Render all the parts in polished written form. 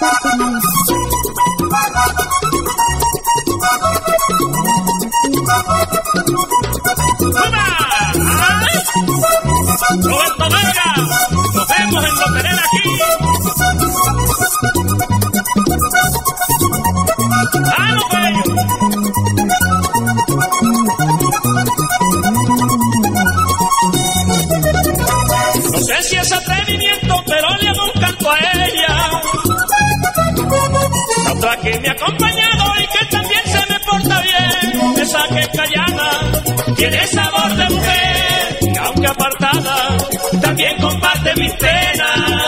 Roberto Vargas, nos vemos en Loterera aquí. ¡Ah, no, bello! No sé si es atrevimiento, pero le hago un canto a ella. La otra que me ha acompañado y que también se me porta bien, esa que es callada, tiene sabor de mujer, y aunque apartada, también comparte mis penas.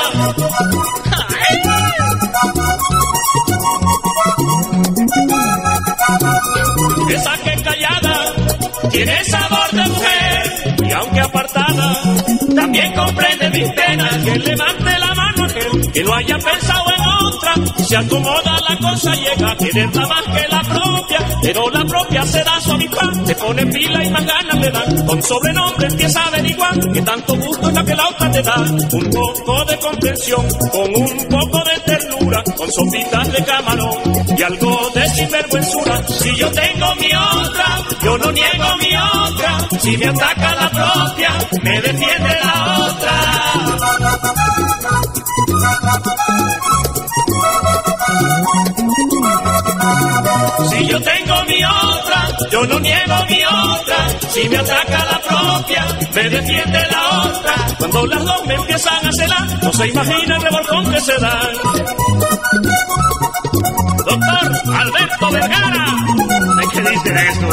Esa que es callada, tiene sabor de mujer, y aunque apartada, también comprende mis penas. Que levante la mano aquel que no haya pensado en otra, y se acomoda la cosa, llega a quererla más que la propia, pero la propia se da su avispán, te pone pila y más ganas le dan, con sobrenombre empieza a averiguar que tanto gusto es lo que la otra te da. Un poco de comprensión, con un poco de ternura, con sopitas de camarón y algo de sinvergüenzura. Si yo tengo mi otra, yo no niego mi otra, si me ataca la propia, me defiende la otra. Si yo tengo mi otra, yo no niego mi otra, si me ataca la propia, me defiende la otra. Cuando las dos me empiezan a celar, no se imagina el revolcón que se da. Doctor Alberto Vergara, ¿de qué dice de esto?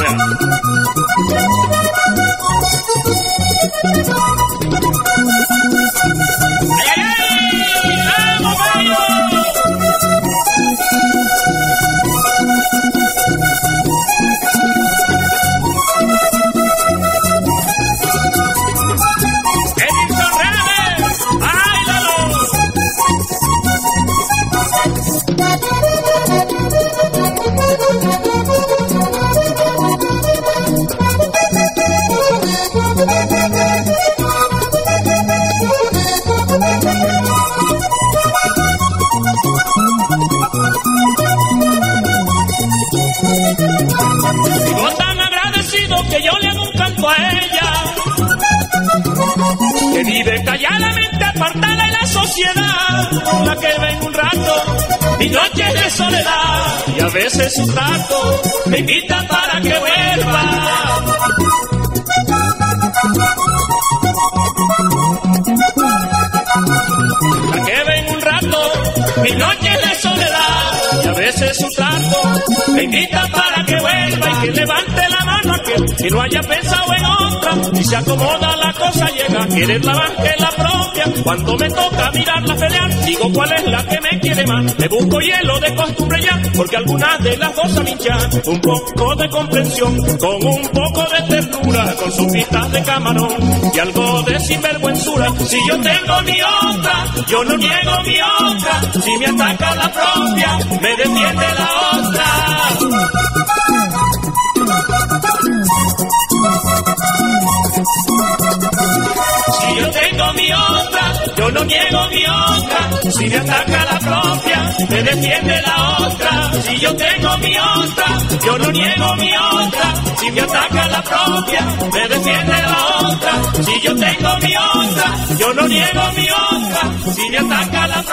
Vivo tan agradecido que yo le hago un canto a ella, que vive calladamente apartada en la sociedad, la que ven un rato mi noche de soledad, y a veces un rato me invita para que vuelva. La que ven un rato mi noche de soledad, y a veces un rato me invita para que vuelva, y que levante la mano aquel que no haya pensado en otra, y se acomoda la cosa, llega a quererla más que la propia. Cuando me toca mirarla pelear, digo cuál es la que me quiere más, me busco hielo de costumbre ya, porque algunas de las dos saben ya. Un poco de comprensión, con un poco de ternura, con sus pistas de camarón y algo de sinvergüenzura. Si yo tengo mi otra, yo no niego mi otra, si me ataca la propia, me defiende la otra. Si yo tengo mi otra, yo no niego mi otra, si me ataca la propia, me defiende la otra. Si yo tengo mi otra, yo no niego mi otra, si me ataca la propia, me defiende la otra. Si yo tengo mi otra, yo no niego mi otra, si me ataca la propia.